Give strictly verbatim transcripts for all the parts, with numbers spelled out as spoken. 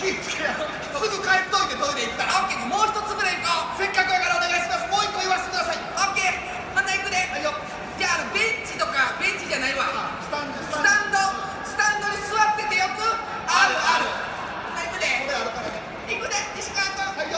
気ぃつけや。すぐ帰っといてトイレ行ったら。オッケー。もう一つぐらい行こう。せっかくやからお願いします。もう一個言わせてください。 オッケー。また行くで。 はいよ。 じゃあ、あのベンチとかベンチじゃないわ。 スタンドスタンドスタンドに座っててよくあるある。はい、行くで。 これあるからね。 行くで、石川君。 はいよ。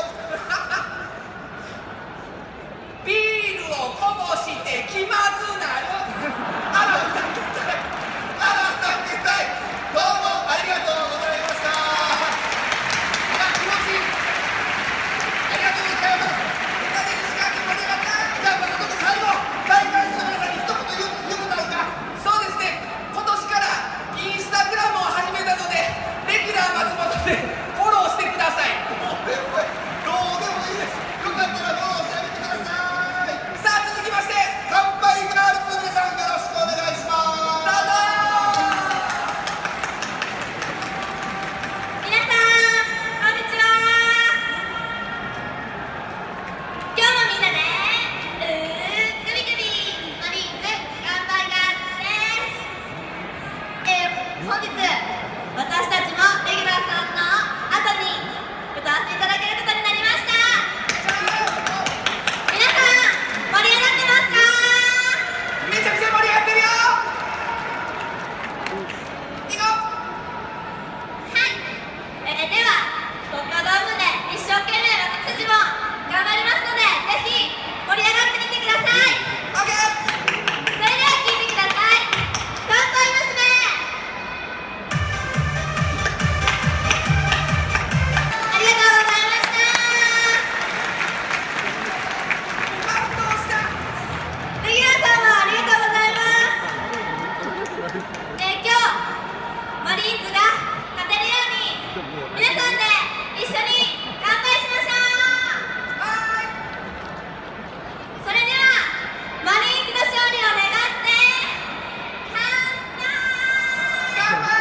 ビールをこぼして気まずなる。あら、歌ってたい。 あら、歌ってたい。どうもありがとうございました。あ、気持ちいい。ありがとうございます。 歌で石川君盛り上がった。 じゃあ、またちょっと最後、大会の皆さんに一言言う、言うことあるか。 そうですね、今年からインスタグラムを始めたので、レギュラー松本でフォローしてください。 どうでもいいです。よかったらフォローしてあげてください。 さあ、続きまして、 乾杯ガールズ皆さんよろしくお願いします。 どうぞ。 皆さん、こんにちは。今日もみんなで、うー、グビグビ、マリーンズ、乾杯ガールズです。えー、本日、私たちもレギュラーさんの後に歌わせていただけることになりました。皆さん、盛り上がってますか？ めちゃくちゃ盛り上がってるよ。行こはい、えー、では東京ドームで一生懸命私たちも頑張りますので、ぜひ盛り上がってみてください。 う。オッケー。 それでは聴いてください。乾杯娘。ありがとうございました。 感動した。 レギュラーさんもありがとうございます。えー、今日マリーンズが勝てるように皆さんで一緒に乾杯しましょう。 はーい。 それではマリーンズの勝利を願って乾杯。 乾杯。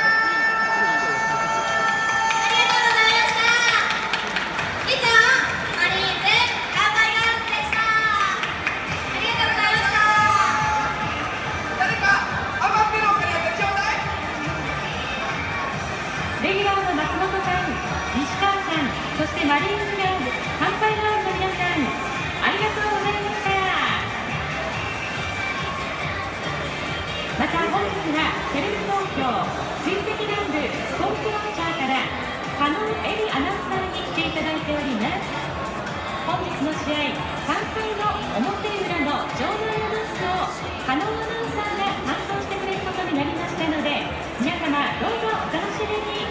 ありがとうございました。以上、マリーンズ乾杯ガールズでした。ありがとうございました。 誰か余ってるお金やってちょうだい。 レギュラーの松本さん、西川さん、そしてマリーンズガールズ、乾杯ガールの皆さん、ありがとうございました。また本日はテレビ東京追跡ラン部スポーツワンチャーから加納恵里アナウンサーに来ていただいております。本日の試合さんかいの表裏の場内アナウンスを加納アナウンサーが担当してくれることになりましたので、皆様どうぞお楽しみに。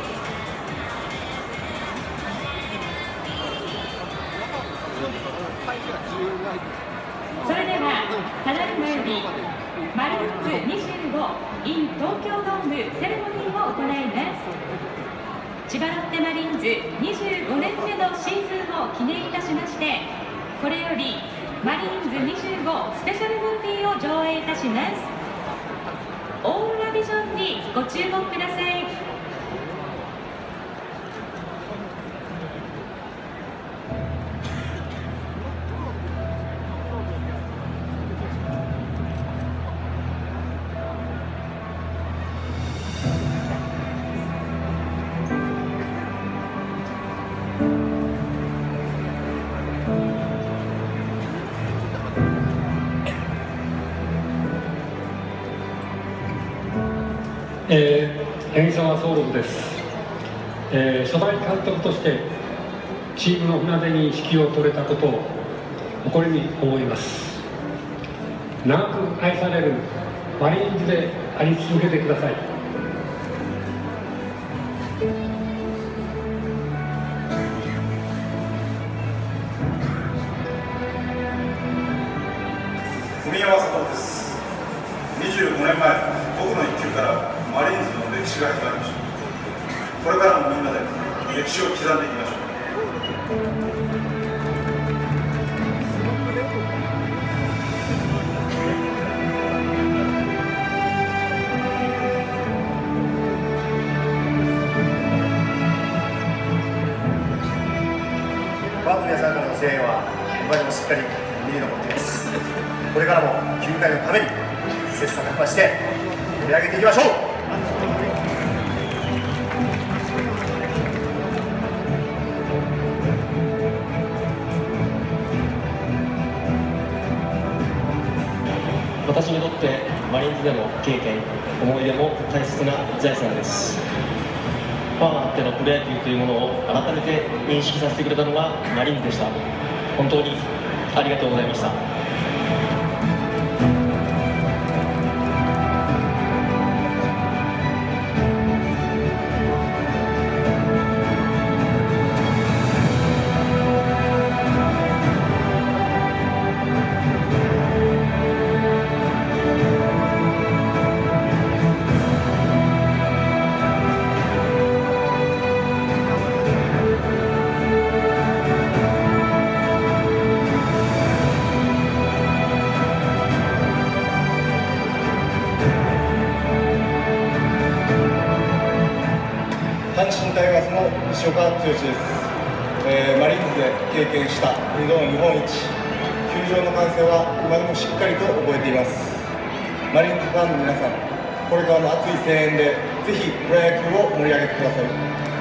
それではただいまよりマリーンズにじゅうご in 東京ドームセレモニーを行います。千葉ロッテマリーンズにじゅうごねんめのシーズンを記念いたしまして、これよりマリーンズにじゅうごスペシャルムービーを上映いたします。オーラビジョンにご注目ください。 えー、柳沢総六です、えー、初代監督としてチームの船出に指揮を執れたことを誇りに思います。長く愛されるマリーンズであり続けてください。 文山聡です。にじゅうごねんまえ、僕の一球からマリーンズの歴史が始まりました。これからもみんなで歴史を刻んでいきましょう。 ファンの皆さんからの声援は今でもしっかり身に残っています。これからもきゅうかいのために切磋琢磨して盛り上げていきましょう。 私にとってマリーンズでの経験、思い出も大切な財産です。ファンあってのプロ野球というものを改めて認識させてくれたのがマリーンズでした。本当にありがとうございました。 阪神タイガースの西岡剛です、えー、マリーンズで経験したにどの日本一、球場の歓声は今でもしっかりと覚えています。マリーンズファンの皆さん、これからの熱い声援でぜひプロ野球を盛り上げてください。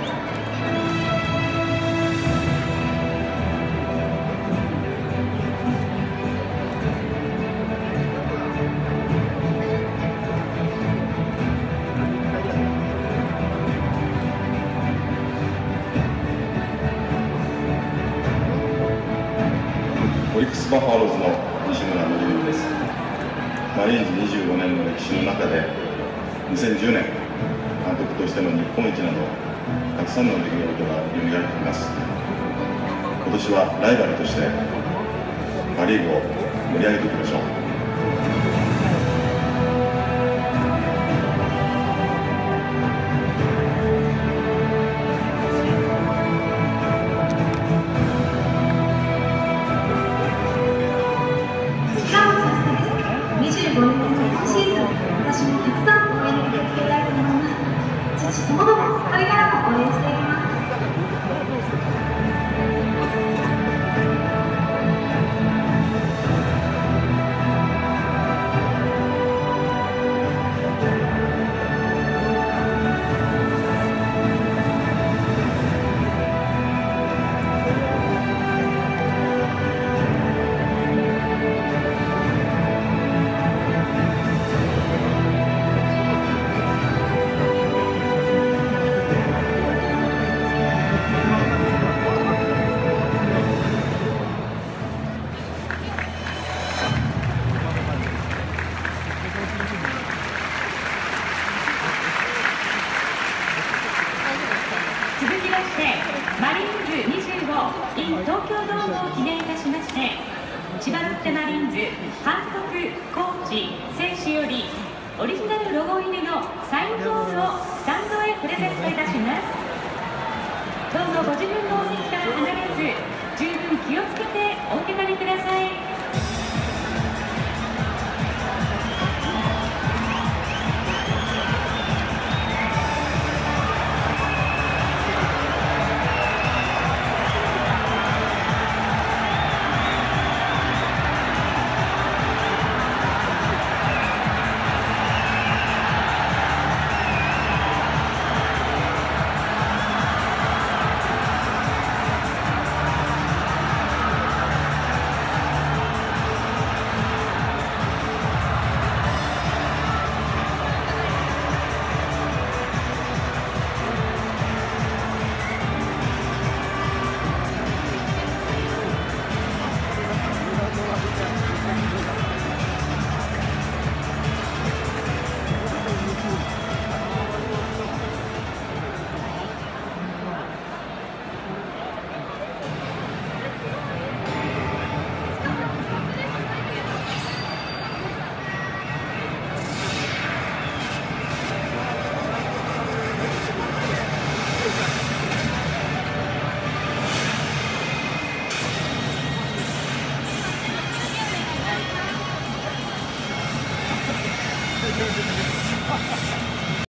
オリックス・バファローズの西村則之です。マリーンズにじゅうごねんの歴史の中でにせんじゅうねん監督としての日本一などたくさんの出来事が蘇っています。今年はライバルとしてパ・リーグを盛り上げていきましょう。 にじゅうごねんめの今シーズン、私もたくさん応援に駆けつけたいと思います。父ともどもこれからも応援していきます。 続きまして、マリーンズにじゅうご in 東京ドームを記念いたしまして、千葉ロッテマリーンズ監督、コーチ、選手よりオリジナルロゴ入りのサインボールをスタンドへプレゼントいたします。どうぞご自分のお席から離れず、十分気をつけてお受け取りください。